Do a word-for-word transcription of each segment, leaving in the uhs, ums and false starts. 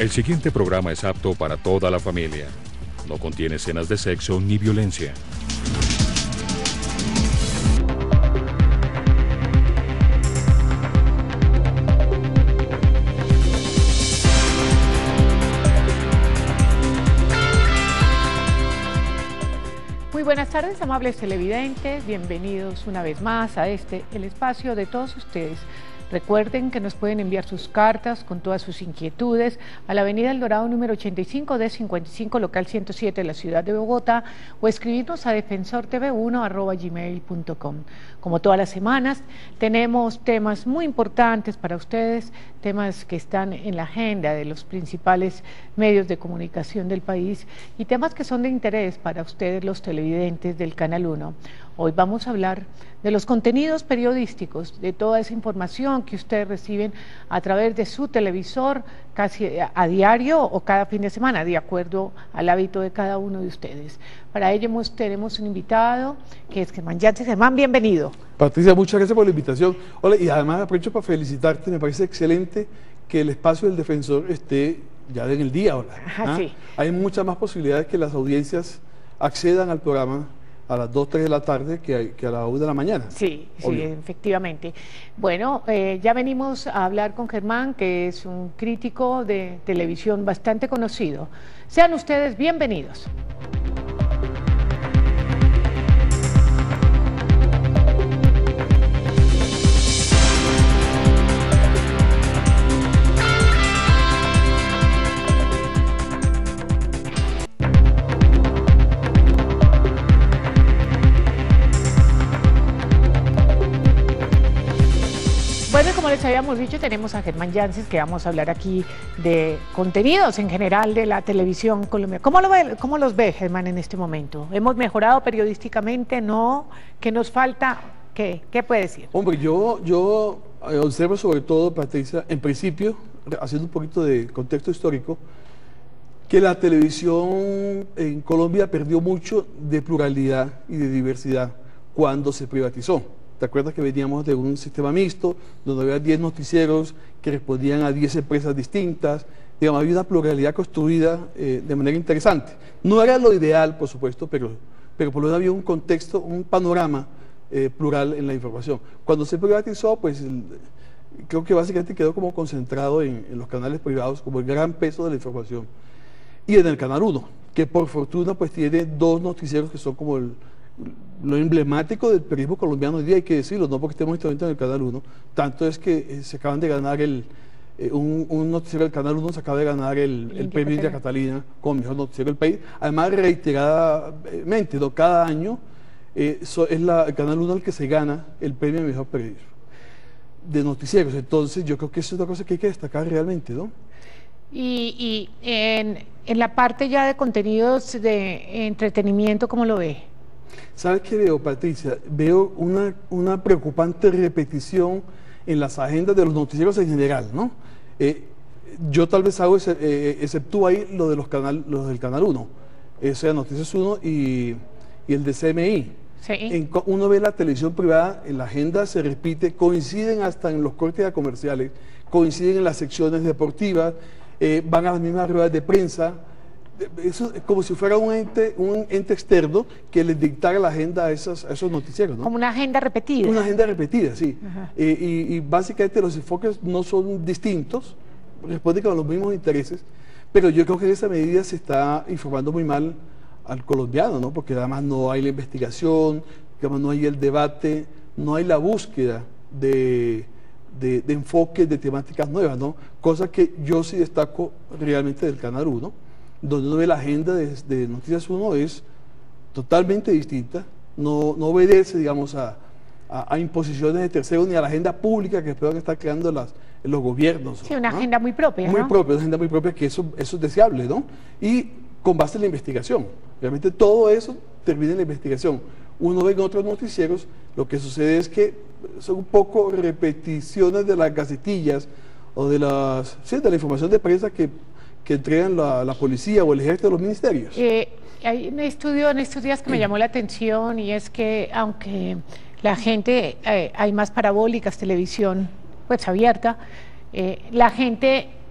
El siguiente programa es apto para toda la familia. No contiene escenas de sexo ni violencia. Muy buenas tardes, amables televidentes, bienvenidos una vez más a este, el espacio de todos ustedes. Recuerden que nos pueden enviar sus cartas con todas sus inquietudes a la avenida El Dorado número ochenta y cinco D cincuenta y cinco, local ciento siete de la ciudad de Bogotá, o escribirnos a defensor t v uno arroba gmail punto com. Como todas las semanas, tenemos temas muy importantes para ustedes, temas que están en la agenda de los principales medios de comunicación del país y temas que son de interés para ustedes, los televidentes del Canal uno. Hoy vamos a hablar de los contenidos periodísticos, de toda esa información que ustedes reciben a través de su televisor casi a diario o cada fin de semana, de acuerdo al hábito de cada uno de ustedes. Para ello hemos, tenemos un invitado que es Germán Yáñez. Germán, bienvenido. Patricia, muchas gracias por la invitación. Hola, y además aprovecho para felicitarte, me parece excelente que el espacio del defensor esté ya en el día ahora. Ajá, ¿ah? sí. Hay muchas más posibilidades que las audiencias accedan al programa a las dos, tres de la tarde que, que a las una de la mañana. Sí, Obvio. sí, efectivamente. Bueno, eh, ya venimos a hablar con Germán, que es un crítico de televisión bastante conocido. Sean ustedes bienvenidos. Bueno, como les habíamos dicho, tenemos a Germán Yáñez, que vamos a hablar aquí de contenidos en general de la televisión colombiana. ¿Cómo, lo ve, ¿Cómo los ve, Germán, en este momento? ¿Hemos mejorado periodísticamente? ¿No? ¿Qué nos falta? ¿Qué, qué puede decir? Hombre, yo, yo observo sobre todo, Patricia, en principio, haciendo un poquito de contexto histórico, que la televisión en Colombia perdió mucho de pluralidad y de diversidad cuando se privatizó. ¿Te acuerdas que veníamos de un sistema mixto, donde había diez noticieros que respondían a diez empresas distintas? Digamos, había una pluralidad construida eh, de manera interesante. No era lo ideal, por supuesto, pero, pero por lo menos había un contexto, un panorama eh, plural en la información. Cuando se privatizó, pues el, creo que básicamente quedó como concentrado en, en los canales privados como el gran peso de la información. Y en el Canal uno, que por fortuna pues tiene dos noticieros que son como el... lo emblemático del periodismo colombiano hoy día, hay que decirlo, no porque estemos en el Canal uno, tanto es que eh, se acaban de ganar el, eh, un, un noticiero del Canal uno se acaba de ganar el, el premio India Catalina como mejor noticiero del país, además reiteradamente, ¿no? Cada año eh, so, es la, el Canal uno el que se gana el premio de mejor periodismo de noticieros. Entonces yo creo que eso es una cosa que hay que destacar realmente, ¿no? Y, y en, en la parte ya de contenidos de entretenimiento, ¿cómo lo ve? ¿Sabes qué veo, Patricia? Veo una, una preocupante repetición en las agendas de los noticieros en general, ¿no? Eh, yo tal vez hago, ese, eh, exceptúo ahí lo de los, canal, los del Canal uno, o sea, Noticias uno y, y el de C M I. Sí. En, uno ve la televisión privada, en la agenda se repite, coinciden hasta en los cortes a comerciales, coinciden en las secciones deportivas, eh, van a las mismas ruedas de prensa. Eso es como si fuera un ente, un ente externo que les dictara la agenda a, esas, a esos noticieros, ¿no? Como una agenda repetida. Una agenda repetida, sí. Eh, y, y básicamente los enfoques no son distintos, responden con los mismos intereses, pero yo creo que en esa medida se está informando muy mal al colombiano, ¿no? Porque además no hay la investigación, digamos, no hay el debate, no hay la búsqueda de, de, de enfoques, de temáticas nuevas, ¿no? Cosa que yo sí destaco realmente del Canal uno, donde uno ve la agenda de, de Noticias uno es totalmente distinta, no, no obedece, digamos, a, a, a imposiciones de terceros ni a la agenda pública que puedan estar creando las, los gobiernos. Sí, una ¿no? agenda muy propia, Muy ¿no? propia, una agenda muy propia, que eso, eso es deseable, ¿no? Y con base en la investigación. Realmente todo eso termina en la investigación. Uno ve en otros noticieros, lo que sucede es que son un poco repeticiones de las gacetillas o de, las, sí, de la información de prensa que que entregan la, la policía o el ejército de los ministerios. Eh, hay un estudio en estos días que me llamó la atención y es que aunque la gente, eh, hay más parabólicas, televisión pues abierta, eh, la gente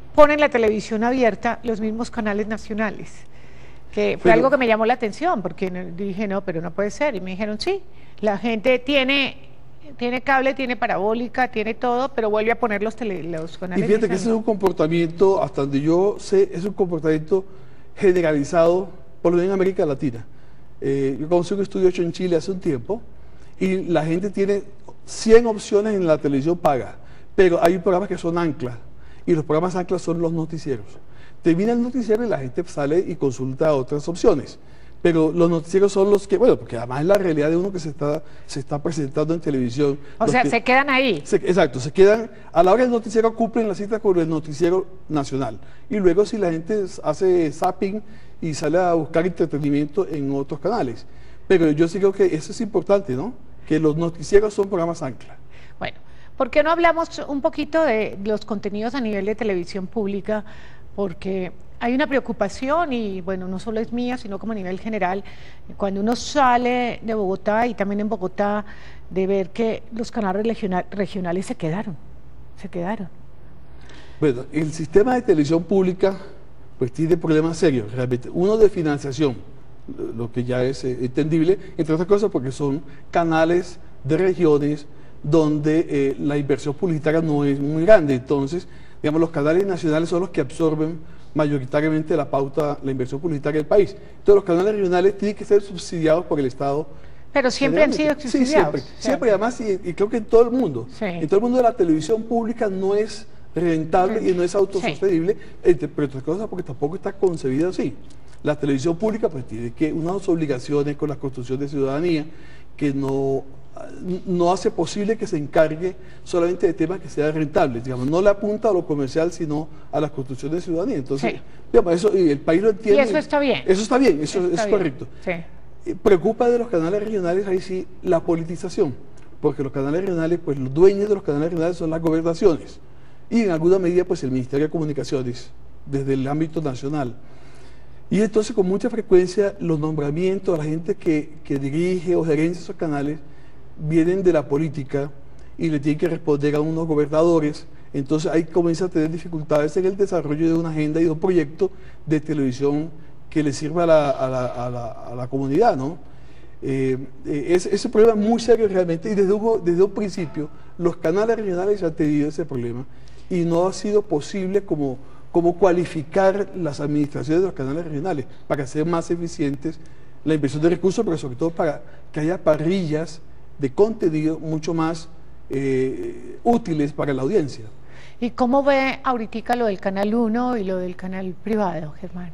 ponen la televisión abierta los mismos canales nacionales, que fue Pero, algo que me llamó la atención, porque no- dije, no, pero no puede ser, y me dijeron, sí, la gente tiene, tiene cable, tiene parabólica, tiene todo, pero vuelve a poner los, tele, los y canales fíjate que ese es nacionales. un comportamiento, hasta donde yo sé, es un comportamiento generalizado, por lo menos en América Latina. Eh, yo conocí un estudio hecho en Chile hace un tiempo, y la gente tiene cien opciones en la televisión paga, pero hay programas que son anclas, y los programas anclas son los noticieros. Termina el noticiero y la gente sale y consulta otras opciones. Pero los noticieros son los que, bueno, porque además es la realidad de uno que se está, se está presentando en televisión. O Los sea, que- se quedan ahí. se- exacto, se quedan, a la hora del noticiero cumplen la cita con el noticiero nacional. Y luego si la gente hace zapping y sale a buscar entretenimiento en otros canales. Pero yo sí creo que eso es importante, ¿no? Que los noticieros son programas ancla. Bueno, ¿por qué no hablamos un poquito de los contenidos a nivel de televisión pública? Porque hay una preocupación y bueno, no solo es mía, sino como a nivel general, cuando uno sale de Bogotá y también en Bogotá, de ver que los canales regional- regionales se quedaron, se quedaron. Bueno, el sistema de televisión pública pues tiene problemas serios, realmente. Uno de financiación, lo- lo que ya es eh, entendible, entre otras cosas porque son canales de regiones donde eh, la inversión publicitaria no es muy grande. Entonces, digamos, los canales nacionales son los que absorben mayoritariamente la pauta, la inversión publicitaria del país. Entonces, los canales regionales tienen que ser subsidiados por el Estado. Pero siempre han sido Generalmente. Sí, subsidiados. siempre, O sea, siempre, además, y, y creo que en todo el mundo. Sí. En todo el mundo la televisión pública no es rentable y no es autosostenible, entre, pero otras cosas porque tampoco está concebida así. La televisión pública pues tiene que unas obligaciones con la construcción de ciudadanía que no, no hace posible que se encargue solamente de temas que sean rentables, digamos, no le apunta a lo comercial sino a la construcción de ciudadanía. Entonces, Sí. digamos, eso, y el país lo entiende. Y eso está bien. Eso está bien, eso está es bien. correcto. Sí. Eh, Preocupa de los canales regionales ahí sí la politización, porque los canales regionales, pues los dueños de los canales regionales son las gobernaciones y en alguna medida pues el Ministerio de Comunicaciones desde el ámbito nacional. Y entonces con mucha frecuencia los nombramientos, la gente que, que dirige o gerencia esos canales vienen de la política y le tienen que responder a unos gobernadores. Entonces ahí comienza a tener dificultades en el desarrollo de una agenda y de un proyecto de televisión que le sirva a la, a la, a la, a la comunidad, ¿no? Eh, eh, es, ese problema es muy serio realmente y desde un, desde un principio los canales regionales han tenido ese problema y no ha sido posible como, como cualificar las administraciones de los canales regionales para hacer más eficientes la inversión de recursos, pero sobre todo para que haya parrillas de contenido mucho más eh, útiles para la audiencia. ¿Y cómo ve ahorita lo del Canal uno y lo del canal privado, Germán?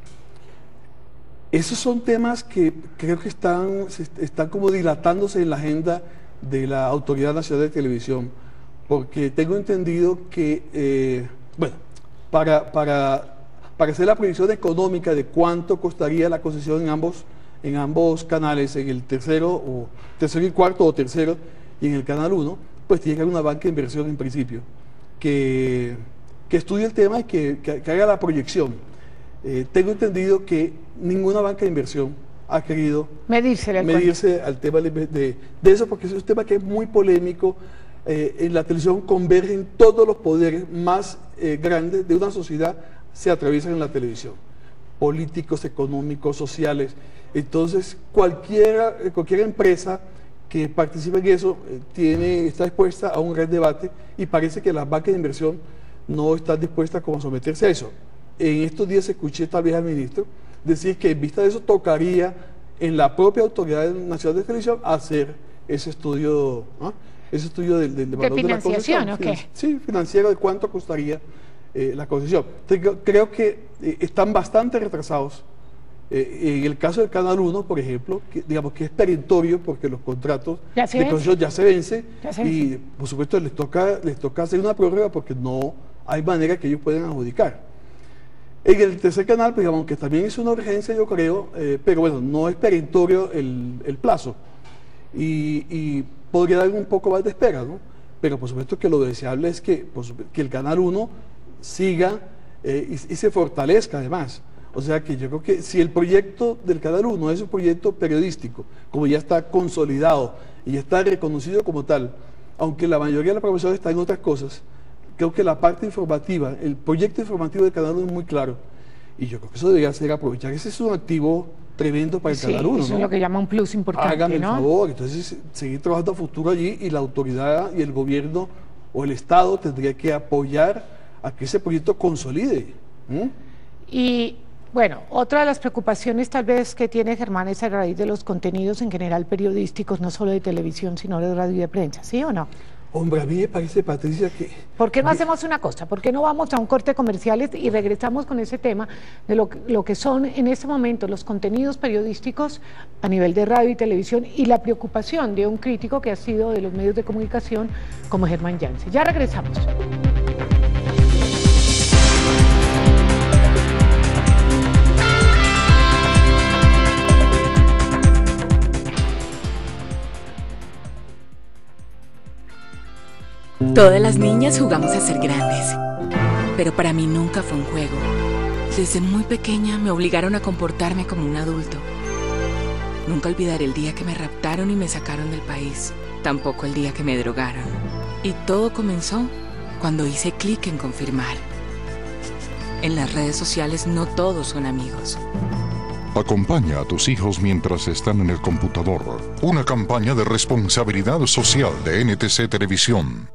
Esos son temas que creo que están, se est- están como dilatándose en la agenda de la Autoridad Nacional de Televisión, porque tengo entendido que, eh, bueno, para, para, para hacer la proyección económica de cuánto costaría la concesión en ambos, en ambos canales, en el tercero, o tercero y cuarto o tercero, y en el canal uno, pues tiene que haber una banca de inversión en principio, que, que estudie el tema y que, que- que haga la proyección. Eh, tengo entendido que ninguna banca de inversión ha querido Medírsele al medirse al tema de, de- de eso, porque es un tema que es muy polémico. Eh, en la televisión convergen todos los poderes más eh, grandes de una sociedad, se atraviesan en la televisión, políticos, económicos, sociales. Entonces, cualquiera, eh, cualquier empresa que participe en eso eh, tiene, está expuesta a un gran debate y parece que las bancas de inversión no están dispuestas como a someterse a eso. En estos días escuché tal vez al ministro decir que en vista de eso tocaría en la propia Autoridad Nacional de Televisión hacer ese estudio, ¿ah? ese estudio del, del valor de la financiación, concesión. ¿o qué? Finan- Sí, financiero de cuánto costaría eh, la concesión. Entonces, creo, creo que eh, están bastante retrasados. Eh, en el caso del Canal uno, por ejemplo, que, digamos que es perentorio porque los contratos Ya se de vence. concesión ya se vencen Ya se y vence. por supuesto les toca, les toca hacer una prórroga porque no hay manera que ellos puedan adjudicar. En el tercer canal, pues, digamos, que también es una urgencia, yo creo, eh, pero bueno, no es perentorio el, el plazo. Y, y podría dar un poco más de espera, ¿no? Pero por supuesto que lo deseable es que, por supuesto, que el Canal uno siga eh, y, y se fortalezca además. O sea que yo creo que si el proyecto del Canal uno es un proyecto periodístico, como ya está consolidado y ya está reconocido como tal, aunque la mayoría de la programación está en otras cosas, creo que la parte informativa, el proyecto informativo del Canal uno es muy claro. Y yo creo que eso debería ser aprovechar. Ese es un activo tremendo para el Sí, Canal uno, eso ¿no? es lo que llama un plus importante, Hágame ¿no? el favor, entonces seguir trabajando a futuro allí y la autoridad y el gobierno o el Estado tendría que apoyar a que ese proyecto consolide. ¿Mm? Y bueno, otra de las preocupaciones tal vez que tiene Germán es a raíz de los contenidos en general periodísticos, no solo de televisión, sino de radio y de prensa, ¿sí o no? Hombre, a mí me parece, Patricia, que... ¿Por qué no hacemos una cosa? ¿Por qué no vamos a un corte comerciales y regresamos con ese tema de lo, que- lo que son en este momento los contenidos periodísticos a nivel de radio y televisión y la preocupación de un crítico que ha sido de los medios de comunicación como Germán Yance? Ya regresamos. Todas las niñas jugamos a ser grandes, pero para mí nunca fue un juego. Desde muy pequeña me obligaron a comportarme como un adulto. Nunca olvidaré el día que me raptaron y me sacaron del país, tampoco el día que me drogaron. Y todo comenzó cuando hice clic en confirmar. En las redes sociales no todos son amigos. Acompaña a tus hijos mientras están en el computador. Una campaña de responsabilidad social de N T C Televisión.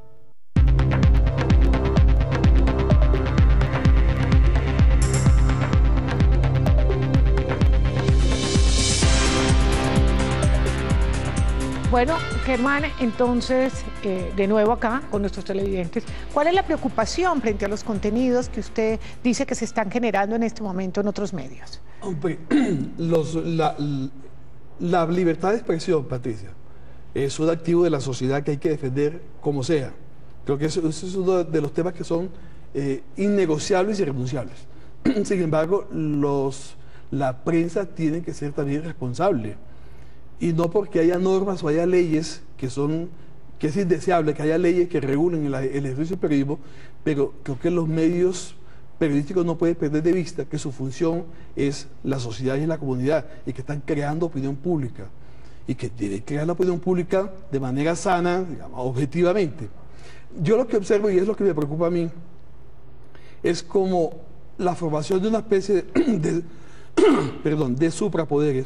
Bueno, Germán, entonces, eh, de nuevo acá con nuestros televidentes, ¿cuál es la preocupación frente a los contenidos que usted dice que se están generando en este momento en otros medios? Hombre, los, la, la libertad de expresión, Patricia, es un activo de la sociedad que hay que defender como sea. Creo que eso, eso es uno de los temas que son eh, innegociables y irrenunciables. Sin embargo, los, la prensa tiene que ser también responsable. Y no porque haya normas o haya leyes que son, que es indeseable que haya leyes que regulen el, el ejercicio del periodismo, pero creo que los medios periodísticos no pueden perder de vista que su función es la sociedad y la comunidad, y que están creando opinión pública, y que deben crear la opinión pública de manera sana, digamos, objetivamente. Yo lo que observo, y es lo que me preocupa a mí, es como la formación de una especie de, de perdón, de suprapoderes,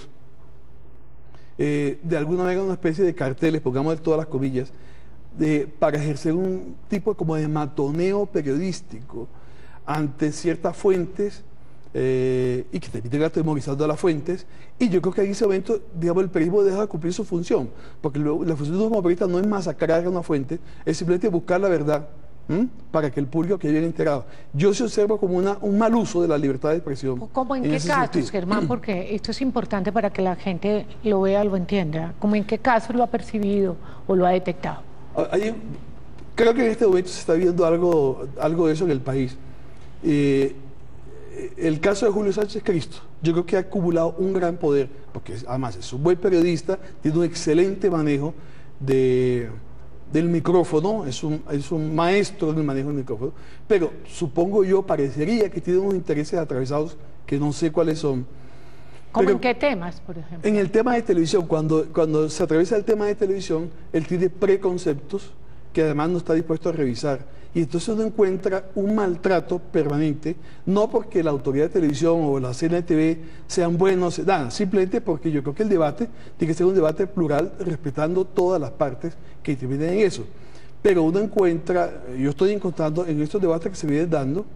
Eh, de alguna manera una especie de carteles, pongamos de todas las comillas, de, para ejercer un tipo como de matoneo periodístico ante ciertas fuentes eh, y que terminen atemorizando a las fuentes. Y yo creo que en ese momento, digamos, el periodismo deja de cumplir su función, porque lo, la función de un periodista no es masacrar a una fuente, es simplemente buscar la verdad, ¿m? Para que el público quede bien enterado. Yo se observo como una, un mal uso de la libertad de expresión. ¿Cómo en, en qué casos, sentido. Germán? Porque esto es importante para que la gente lo vea, lo entienda. ¿Cómo en qué casos lo ha percibido o lo ha detectado? Hay, creo que en este momento se está viendo algo, algo de eso en el país. Eh, el caso de Julio Sánchez Cristo, yo creo que ha acumulado un gran poder, porque además es un buen periodista, tiene un excelente manejo de... del micrófono, es un, es un maestro del manejo del micrófono, pero supongo yo, parecería que tiene unos intereses atravesados que no sé cuáles son. ¿Cómo Pero en qué temas, por ejemplo? En el tema de televisión, cuando, cuando se atraviesa el tema de televisión, él tiene preconceptos que además no está dispuesto a revisar, y entonces uno encuentra un maltrato permanente, no porque la autoridad de televisión o la C N T V sean buenos, nada, simplemente porque yo creo que el debate tiene que ser un debate plural, respetando todas las partes que intervienen en eso. Pero uno encuentra, yo estoy encontrando en estos debates que se vienen dando,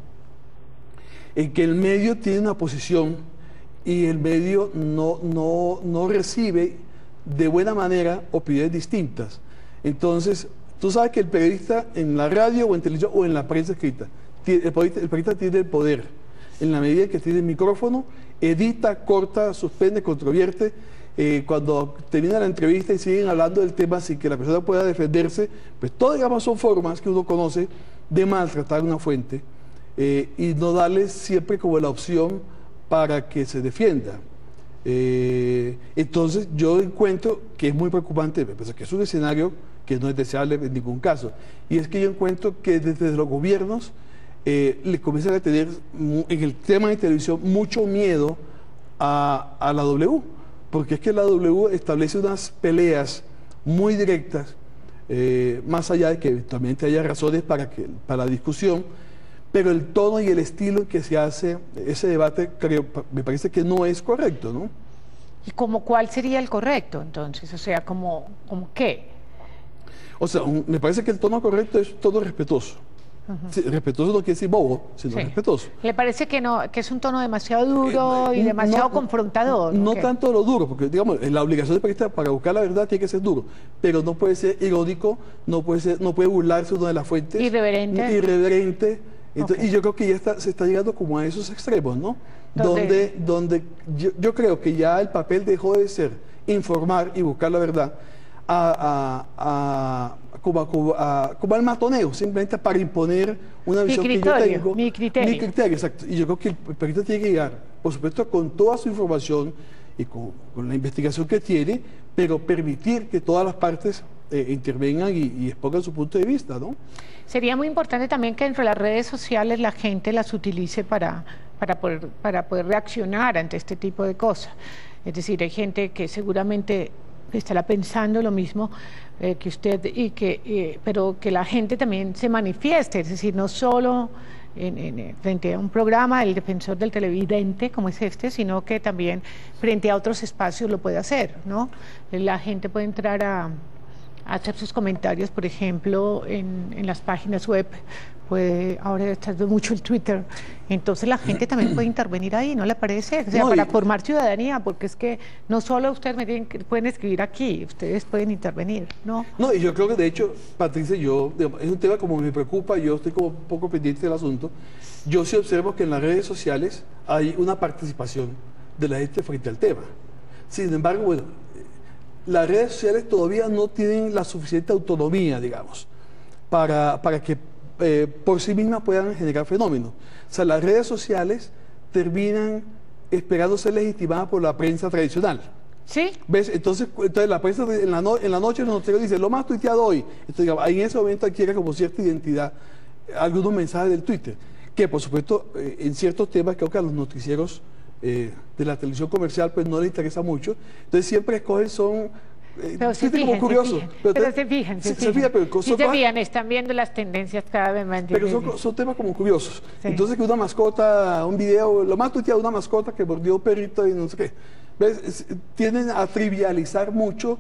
en que el medio tiene una posición y el medio no, no, no recibe de buena manera opiniones distintas. Entonces, tú sabes que el periodista en la radio o en televisión o en la prensa escrita, el periodista, el periodista tiene el poder, en la medida que tiene el micrófono, edita, corta, suspende, controvierte. Eh, cuando termina la entrevista y siguen hablando del tema sin que la persona pueda defenderse, pues todas, digamos, son formas que uno conoce de maltratar una fuente eh, y no darle siempre como la opción para que se defienda. Eh, entonces yo encuentro que es muy preocupante, me parece que es un escenario que no es deseable en ningún caso, y es que yo encuentro que desde los gobiernos eh, le comienzan a tener en el tema de televisión mucho miedo a, a la W, porque es que la W establece unas peleas muy directas eh, más allá de que eventualmente haya razones para, que, para la discusión, pero el tono y el estilo en que se hace ese debate, creo, me parece que no es correcto, ¿no? ¿Y como cuál sería el correcto, entonces? O sea, ¿como, como qué? O sea, un, me parece que el tono correcto es todo respetuoso. Uh-huh. Sí, respetuoso no quiere decir bobo, sino sí. respetuoso. ¿Le parece que no, que es un tono demasiado duro eh, y demasiado no, confrontador? No okay. tanto lo duro, porque digamos, la obligación del periodista para buscar la verdad tiene que ser duro, pero no puede ser irónico, no puede ser, no puede burlarse uno de las fuentes. Irreverente. Irreverente. Entonces, okay. Y yo creo que ya está, se está llegando como a esos extremos, ¿no? Donde, donde yo, yo creo que ya el papel dejó de ser informar y buscar la verdad a, a, a, como, como, a, como al matoneo, simplemente para imponer una visión mi criterio, que yo tengo. Mi criterio. Mi criterio, exacto. Y yo creo que el periodista tiene que llegar, por supuesto, con toda su información y con, con la investigación que tiene, pero permitir que todas las partes eh, intervengan y, y expongan su punto de vista, ¿no? Sería muy importante también que dentro de las redes sociales la gente las utilice para, para, poder, para poder reaccionar ante este tipo de cosas. Es decir, hay gente que seguramente estará pensando lo mismo eh, que usted, y que, eh, pero que la gente también se manifieste, es decir, no solo en, en, frente a un programa, el defensor del televidente como es este, sino que también frente a otros espacios lo puede hacer, ¿no? La gente puede entrar a... hacer sus comentarios, por ejemplo, en, en las páginas web, puede, ahora está mucho el Twitter, entonces la gente también puede intervenir ahí, ¿no le parece? O sea, no, para y... formar ciudadanía, porque es que no solo ustedes me tienen, pueden escribir aquí, ustedes pueden intervenir, ¿no? No, y yo creo que de hecho, Patricia, yo, digamos, es un tema como me preocupa, yo estoy como un poco pendiente del asunto, yo sí observo que en las redes sociales hay una participación de la gente frente al tema. Sin embargo, bueno, las redes sociales todavía no tienen la suficiente autonomía, digamos, para, para que eh, por sí mismas puedan generar fenómenos. O sea, las redes sociales terminan esperando ser legitimadas por la prensa tradicional. ¿Sí? ¿Ves? Entonces, entonces la prensa en la, no, en la noche los noticieros dicen, lo más tuiteado hoy. Entonces, digamos, ahí en ese momento adquiere como cierta identidad algunos mensajes del Twitter, que por supuesto, eh, en ciertos temas creo que a los noticieros Eh, de la televisión comercial pues no le interesa mucho, entonces siempre escogen son eh, pero se fijan, como curiosos, se fijan, pero, pero te, se fijan, se, se, fijan. se fijan, pero son, sí se fijan, están viendo las tendencias cada vez más. Pero son, son temas como curiosos, sí. Entonces que una mascota, un video, lo más tuiteado, una mascota que mordió un perrito y no sé qué, ¿ves? Es, tienden a trivializar mucho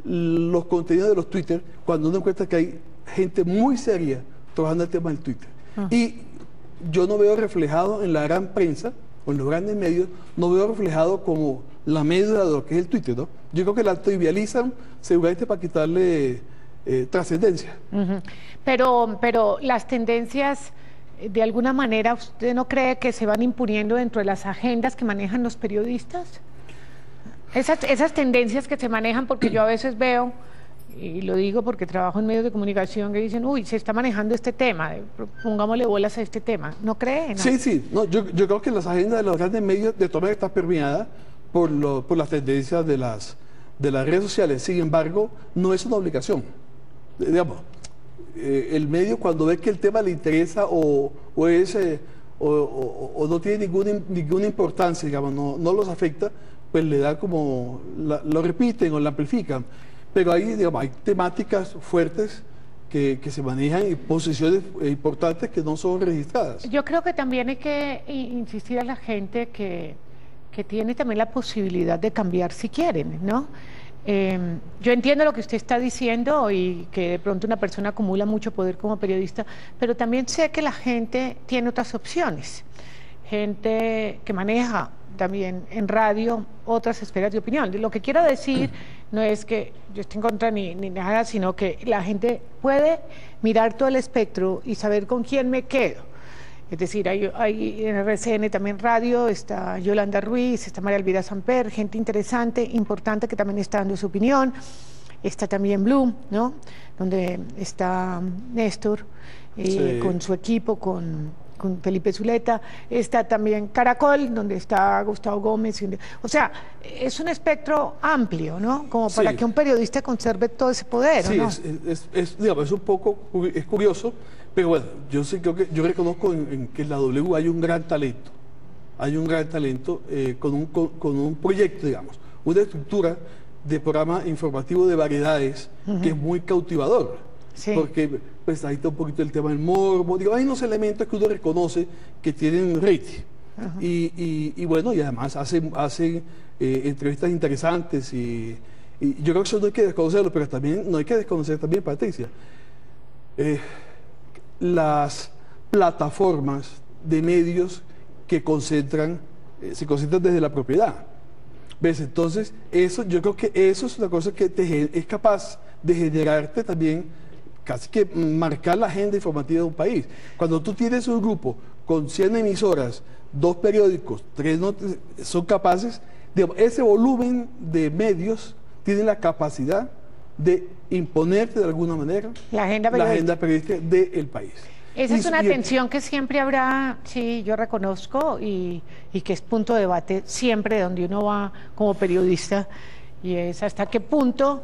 los contenidos de los Twitter cuando uno encuentra que hay gente muy seria trabajando el tema del Twitter. Uh-huh. Y yo no veo reflejado en la gran prensa o en los grandes medios, no veo reflejado como la médula de lo que es el Twitter, ¿no? Yo creo que la trivializan seguramente para quitarle eh, trascendencia. Uh-huh. Pero, pero las tendencias, de alguna manera, ¿usted no cree que se van imponiendo dentro de las agendas que manejan los periodistas? Esas, esas tendencias que se manejan, porque yo a veces veo, y lo digo porque trabajo en medios de comunicación, que dicen, uy, se está manejando este tema, pongámosle bolas a este tema. ¿No cree? No. Sí, sí. No, yo, yo creo que las agendas de los grandes medios de todas maneras están permeadas por, lo, por las tendencias de las, de las redes sociales. Sin embargo, no es una obligación. Digamos, eh, el medio cuando ve que el tema le interesa o, o, es, eh, o, o, o no tiene ninguna, ninguna importancia, digamos, no, no los afecta, pues le da como, la, lo repiten o lo amplifican. Pero hay, digamos, hay temáticas fuertes que, que se manejan y posiciones importantes que no son registradas. Yo creo que también hay que insistir a la gente que, que tiene también la posibilidad de cambiar si quieren, ¿no? Eh, yo entiendo lo que usted está diciendo y que de pronto una persona acumula mucho poder como periodista, pero también sé que la gente tiene otras opciones. Gente que maneja también en radio otras esferas de opinión. Lo que quiero decir no es que yo esté en contra ni, ni nada, sino que la gente puede mirar todo el espectro y saber con quién me quedo. Es decir, hay, hay en R C N también radio, está Yolanda Ruiz, está María Elvira Samper, gente interesante, importante que también está dando su opinión. Está también Blue, ¿no? Donde está Néstor eh, sí. con su equipo, con... con Felipe Zuleta, está también Caracol, donde está Gustavo Gómez, o sea, es un espectro amplio, ¿no? Como para sí. que un periodista conserve todo ese poder, sí, ¿no? es, es, es, digamos, es un poco, es curioso, pero bueno, yo sí creo que, yo reconozco en, en que en la W hay un gran talento, hay un gran talento eh, con, un, con, con un proyecto, digamos, una estructura de programa informativo de variedades, uh-huh. que es muy cautivador, sí. porque pues ahí está un poquito el tema del morbo, digo, hay unos elementos que uno reconoce que tienen rating, uh-huh. y, y, y bueno, y además hacen, hacen eh, entrevistas interesantes, y, y yo creo que eso no hay que desconocerlo, pero también no hay que desconocer también, Patricia, eh, las plataformas de medios que concentran, eh, se concentran desde la propiedad. ¿Ves? Entonces, eso, yo creo que eso es una cosa que te, es capaz de generarte también, casi que marcar la agenda informativa de un país. Cuando tú tienes un grupo con cien emisoras, dos periódicos, tres noticias, son capaces, digamos, ese volumen de medios tiene la capacidad de imponerte de alguna manera la agenda periodística, la agenda periodística del país. Esa es una tensión que siempre habrá, sí, yo reconozco, y, y que es punto de debate siempre donde uno va como periodista, y es hasta qué punto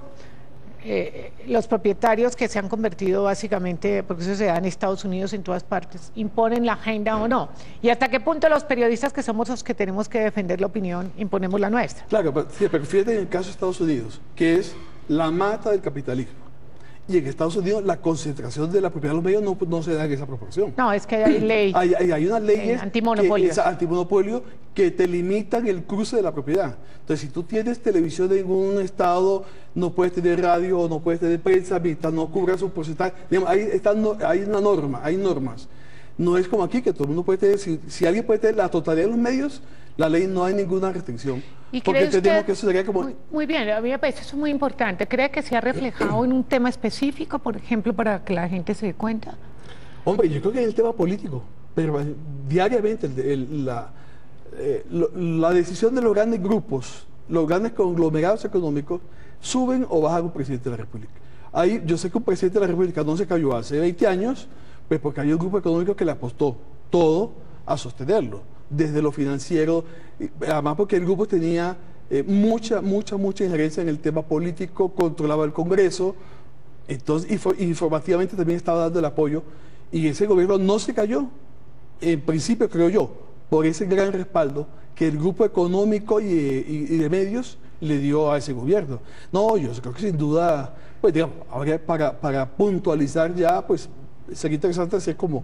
eh, los propietarios que se han convertido básicamente, porque eso se da en Estados Unidos, en todas partes, imponen la agenda o no, y hasta qué punto los periodistas que somos los que tenemos que defender la opinión, imponemos la nuestra. Claro, pero, sí, pero fíjate en el caso de Estados Unidos, que es la mata del capitalismo. Y en Estados Unidos la concentración de la propiedad de los medios no, no se da en esa proporción. No, es que hay ley. Hay, hay, hay unas leyes antimonopolio. Que, antimonopolio que te limitan el cruce de la propiedad. Entonces, si tú tienes televisión en un estado, no puedes tener radio, no puedes tener prensa, mientras no cubras un porcentaje. Digamos, hay, están, hay una norma, hay normas. No es como aquí, que todo el mundo puede tener, si, si alguien puede tener la totalidad de los medios, la ley no hay ninguna restricción. ¿Y porque entendemos que eso sería como... Muy, muy bien, a mí me parece eso muy importante. ¿Cree que se ha reflejado en un tema específico, por ejemplo, para que la gente se dé cuenta? Hombre, yo creo que en el tema político, pero diariamente el, el, la, eh, lo, la decisión de los grandes grupos, los grandes conglomerados económicos, suben o bajan un presidente de la República. Ahí, yo sé que un presidente de la República no se cayó hace veinte años, pues porque hay un grupo económico que le apostó todo a sostenerlo, desde lo financiero, además porque el grupo tenía eh, mucha, mucha, mucha injerencia en el tema político, controlaba el Congreso, entonces info, informativamente también estaba dando el apoyo, y ese gobierno no se cayó, en principio creo yo, por ese gran respaldo que el grupo económico y, y, y de medios le dio a ese gobierno. No, yo creo que sin duda, pues digamos, ahora para, para puntualizar ya, pues sería interesante hacer como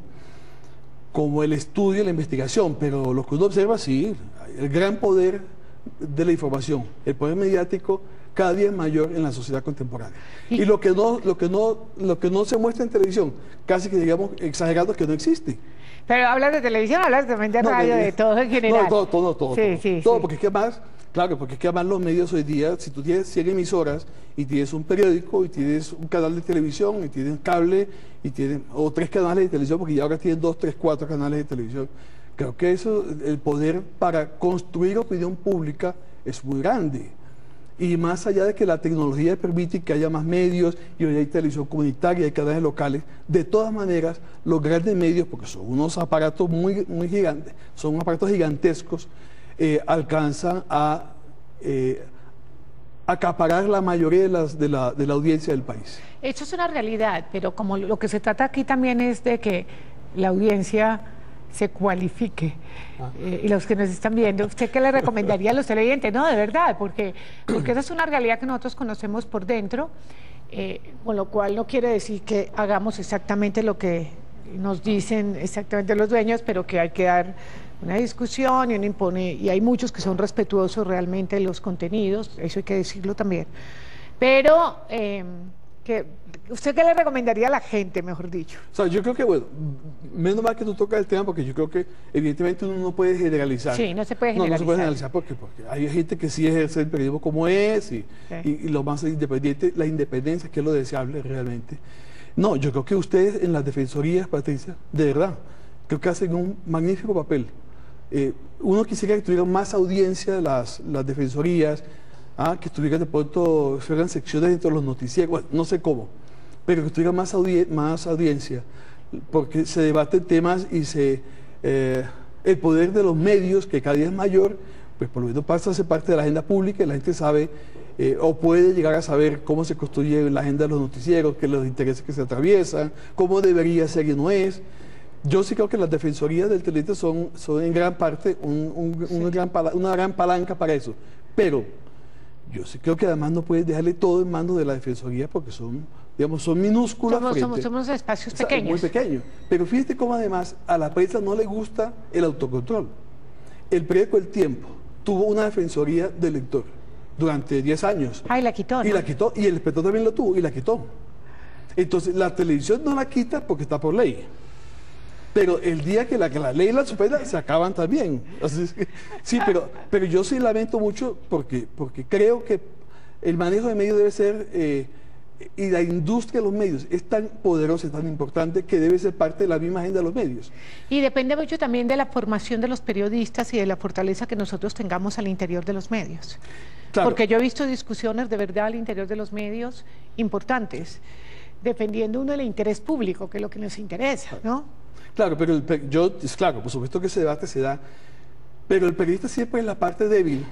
como el estudio y la investigación, pero lo que uno observa, sí, el gran poder de la información, el poder mediático cada día es mayor en la sociedad contemporánea. Y, y lo que no, lo que no, lo que no se muestra en televisión, casi que digamos exagerado, es que no existe. Pero hablas de televisión, hablas también de radio, no, de, de todo en general. No, todo, todo, todo. Sí, todo, sí, todo sí. Porque es que además, claro, porque es que además los medios hoy día, si tú tienes cien emisoras y tienes un periódico y tienes un canal de televisión y tienes cable y tienes, o tres canales de televisión, porque ya ahora tienen dos, tres, cuatro canales de televisión, creo que eso, el poder para construir opinión pública es muy grande. Y más allá de que la tecnología permite que haya más medios, y hoy hay televisión comunitaria, hay canales locales, de todas maneras, los grandes medios, porque son unos aparatos muy, muy gigantes, son aparatos gigantescos, eh, alcanzan a eh, acaparar la mayoría de, las, de, la, de la audiencia del país. Eso es una realidad, pero como lo que se trata aquí también es de que la audiencia se cualifique. Ah. Eh, y los que nos están viendo, ¿usted qué le recomendaría a los televidentes? No, de verdad, porque, porque esa es una realidad que nosotros conocemos por dentro, eh, con lo cual no quiere decir que hagamos exactamente lo que nos dicen exactamente los dueños, pero que hay que dar una discusión y uno impone, y hay muchos que son respetuosos realmente de los contenidos, eso hay que decirlo también. Pero, eh, que, ¿usted qué le recomendaría a la gente, mejor dicho? O sea, yo creo que, bueno, menos mal que tú tocas el tema, porque yo creo que evidentemente uno no puede generalizar. Sí, no se puede generalizar. No, no se puede generalizar porque, porque hay gente que sí ejerce el periodismo como es, y, sí. y, y lo más independiente, la independencia, que es lo deseable realmente. No, yo creo que ustedes en las defensorías, Patricia, de verdad, creo que hacen un magnífico papel. Eh, uno quisiera que tuvieran más audiencia las, las defensorías, ah, que tuvieran de pronto, fueran secciones dentro de los noticieros, bueno, no sé cómo, pero que tuvieran más, audien más audiencia, porque se debaten temas y se eh, el poder de los medios, que cada día es mayor, pues por lo menos pasa a ser parte de la agenda pública, y la gente sabe eh, o puede llegar a saber cómo se construye la agenda de los noticieros, qué los intereses que se atraviesan, cómo debería ser y no es. Yo sí creo que las defensorías del televidente son, son en gran parte un, un, sí. una, gran una gran palanca para eso, pero Yo sí creo que además no puedes dejarle todo en manos de la Defensoría porque son, digamos, son minúsculas. Somos, frente, somos, somos espacios o sea, pequeños. Muy pequeños. Pero fíjate cómo además a la prensa no le gusta el autocontrol. El periódico El Tiempo tuvo una Defensoría del Lector durante diez años. Ah, y la quitó, ¿no? Y la quitó, y el inspector también lo tuvo y la quitó. Entonces, la televisión no la quita porque está por ley. Pero el día que la, que la ley la suspenda, se acaban también. Así es que, sí, pero, pero yo sí lamento mucho porque, porque creo que el manejo de medios debe ser, eh, y la industria de los medios es tan poderosa, tan importante, que debe ser parte de la misma agenda de los medios. Y depende mucho también de la formación de los periodistas y de la fortaleza que nosotros tengamos al interior de los medios. Claro. Porque yo he visto discusiones de verdad al interior de los medios importantes, defendiendo uno el interés público, que es lo que nos interesa, ¿no? Claro, pero el, yo, es claro, por supuesto que ese debate se da, pero el periodista siempre es la parte débil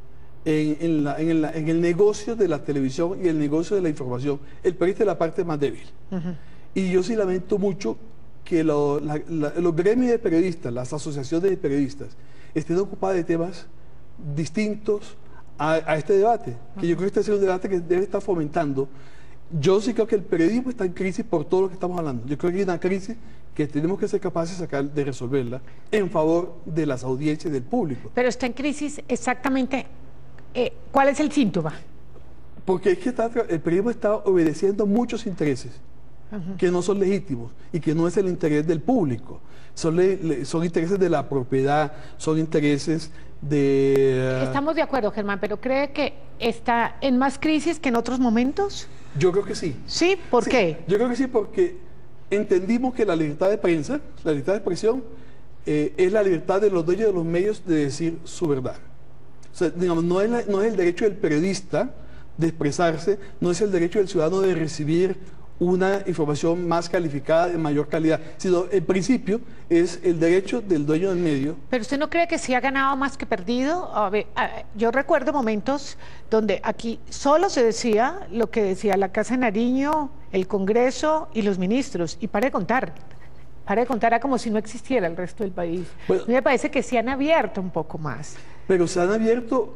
en, en, la, en, la, en el negocio de la televisión y el negocio de la información. El periodista es la parte más débil. Uh-huh. Y yo sí lamento mucho que lo, la, la, los gremios de periodistas, las asociaciones de periodistas, estén ocupadas de temas distintos a, a este debate, uh-huh. que yo creo que este es un debate que debe estar fomentando. Yo sí creo que el periodismo está en crisis por todo lo que estamos hablando. Yo creo que hay una crisis que tenemos que ser capaces de, sacar, de resolverla en favor de las audiencias y del público. Pero está en crisis exactamente, eh, ¿cuál es el síntoma? Porque es que está, el periodismo está obedeciendo muchos intereses uh-huh. que no son legítimos y que no es el interés del público. Son, le, le, son intereses de la propiedad, son intereses de... Uh... Estamos de acuerdo, Germán, pero ¿cree que está en más crisis que en otros momentos? Yo creo que sí. ¿Sí? ¿Por sí, qué? Yo creo que sí porque entendimos que la libertad de prensa, la libertad de expresión, eh, es la libertad de los dueños de los medios de decir su verdad. O sea, digamos, no es, la, no es el derecho del periodista de expresarse, no es el derecho del ciudadano de recibir una información más calificada, de mayor calidad, sino en principio es el derecho del dueño del medio. ¿Pero usted no cree que sí ha ganado más que perdido? A ver, a, yo recuerdo momentos donde aquí solo se decía lo que decía la Casa de Nariño, el Congreso y los ministros, y para de contar, para de contar, era como si no existiera el resto del país. Bueno, a mí me parece que sí han abierto un poco más. Pero se han abierto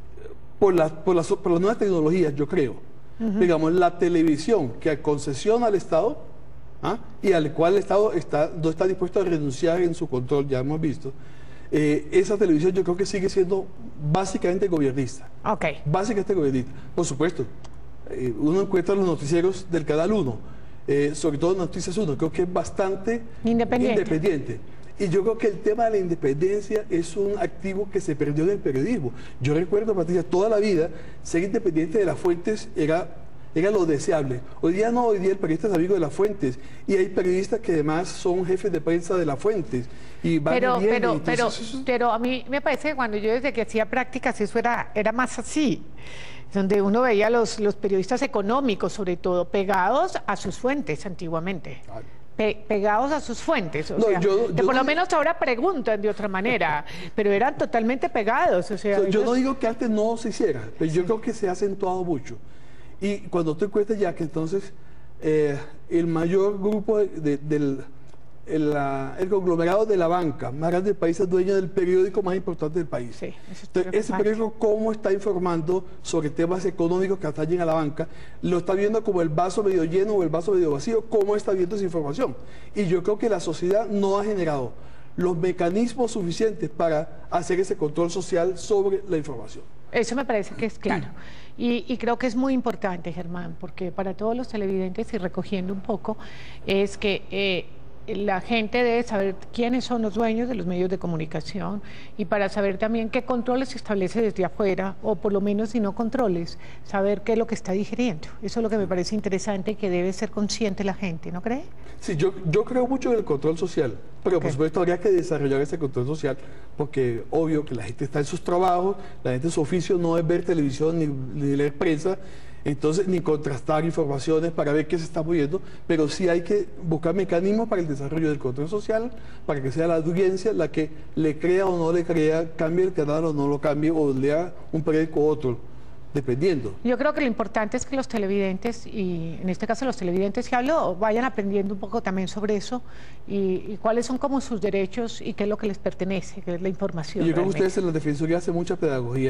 por, la, por, las, por las nuevas tecnologías, yo creo. Uh-huh. Digamos, la televisión que concesiona al Estado, ¿ah? y al cual el Estado está, no está dispuesto a renunciar en su control, ya hemos visto, eh, esa televisión yo creo que sigue siendo básicamente gobernista. Okay. Básicamente gobernista. Por supuesto, eh, uno encuentra los noticieros del Canal uno, eh, sobre todo Noticias uno, creo que es bastante independiente. independiente. Y yo creo que el tema de la independencia es un activo que se perdió en el periodismo. Yo recuerdo, Patricia, toda la vida, ser independiente de las fuentes era, era lo deseable. Hoy día no, hoy día el periodista es amigo de las fuentes. Y hay periodistas que además son jefes de prensa de las fuentes. Y van pero, bien, pero, entonces, pero, eso... pero a mí me parece que cuando yo desde que hacía prácticas eso era, era más así. Donde uno veía a los, los periodistas económicos, sobre todo, pegados a sus fuentes antiguamente. Claro. Pe pegados a sus fuentes, o no, sea, yo, yo por no, lo menos ahora preguntan de otra manera, pero eran totalmente pegados. O sea, so, ellos... Yo no digo que antes no se hiciera, pero yo sí. creo que se ha acentuado mucho. Y cuando te cuentas ya que entonces eh, el mayor grupo de, de, del el, la, el conglomerado de la banca más grande del país es dueño del periódico más importante del país. Sí, eso entonces, ese periódico, ¿cómo está informando sobre temas económicos que atañen a la banca? ¿Lo está viendo como el vaso medio lleno o el vaso medio vacío? ¿Cómo está viendo esa información? Y yo creo que la sociedad no ha generado los mecanismos suficientes para hacer ese control social sobre la información. Eso me parece que es claro. Y, y creo que es muy importante, Germán, porque para todos los televidentes, y recogiendo un poco, es que... Eh, la gente debe saber quiénes son los dueños de los medios de comunicación y para saber también qué controles se establece desde afuera, o por lo menos si no controles, saber qué es lo que está digiriendo. Eso es lo que me parece interesante y que debe ser consciente la gente, ¿no cree? Sí, yo, yo creo mucho en el control social, pero okay. por supuesto habría que desarrollar ese control social, porque obvio que la gente está en sus trabajos, la gente su oficio no es ver televisión ni, ni leer prensa, entonces ni contrastar informaciones para ver qué se está moviendo, pero sí hay que buscar mecanismos para el desarrollo del control social, para que sea la audiencia la que le crea o no le crea, cambie el canal o no lo cambie, o lea un periódico u otro, dependiendo. Yo creo que lo importante es que los televidentes, y en este caso los televidentes que hablo, vayan aprendiendo un poco también sobre eso y, y cuáles son como sus derechos y qué es lo que les pertenece, qué es la información. Y yo creo realmente. que ustedes en la Defensoría hacen mucha pedagogía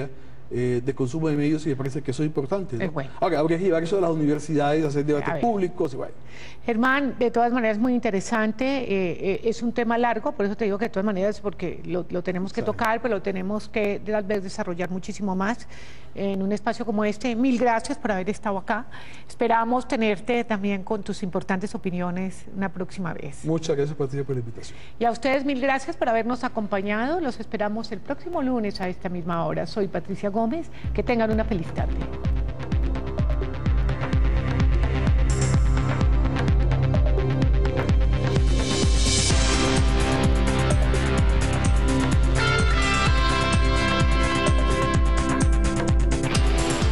eh, de consumo de medios, y me parece que eso es importante, ¿no? Es bueno. Ahora, habría que llevar eso a las universidades, hacer debates públicos. Igual. Germán, de todas maneras muy interesante, eh, eh, es un tema largo, por eso te digo que de todas maneras, porque lo, lo tenemos que tocar, pero lo tenemos que tal vez desarrollar muchísimo más en un espacio como este. Mil gracias por haber estado acá. Esperamos tenerte también con tus importantes opiniones una próxima vez. Muchas gracias, Patricia, por la invitación. Y a ustedes mil gracias por habernos acompañado. Los esperamos el próximo lunes a esta misma hora. Soy Patricia Gómez. Que tengan una feliz tarde.